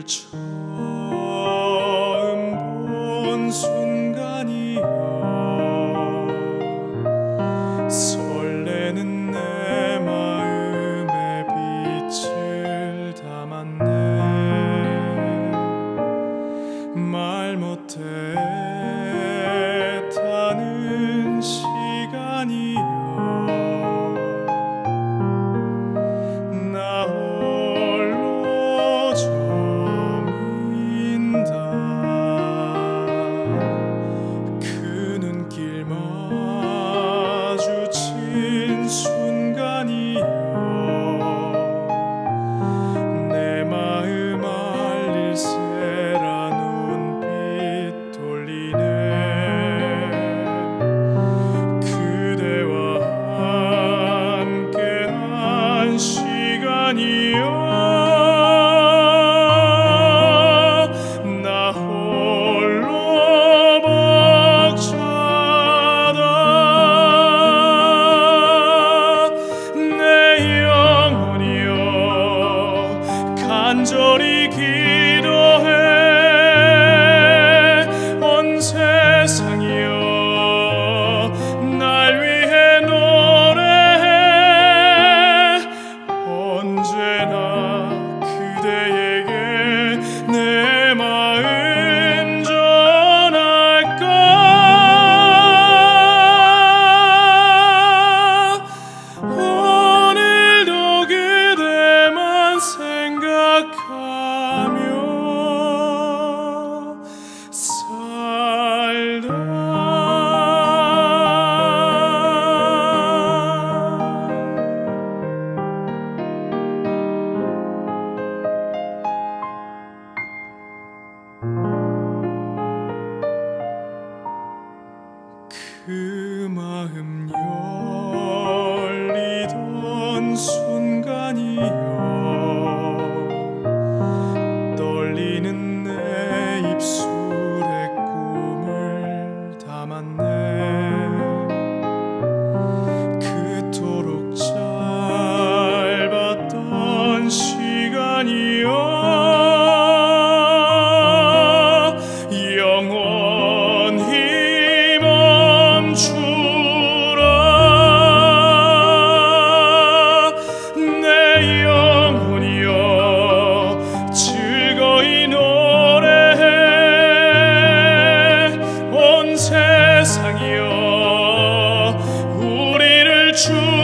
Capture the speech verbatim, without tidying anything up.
처음 본 순간이여 설레는 내 마음에 빛을 담았네. 말 못했다는 시간이여 나 홀로 저민다. 그 눈길 마주친 순간이여 내 마음 알릴 새라 눈빛 돌리네. 그대와 함께한 시간이여 나 홀로 벅차다. 내 영혼이여 간절히 기도해. 온 세상이여 날 위해 노래해. 언제나 그대에게 내 마음 전할까. 오늘도 그대만 생각하며 살다. 그 마음 열리던 순간이여 떨리는 내 입술에 꿈을 담았네. 그토록 짧았던 시간이여 영원히 멈추라. 내 영혼이여 즐거이 노래해. 온 세상이여 우리를 주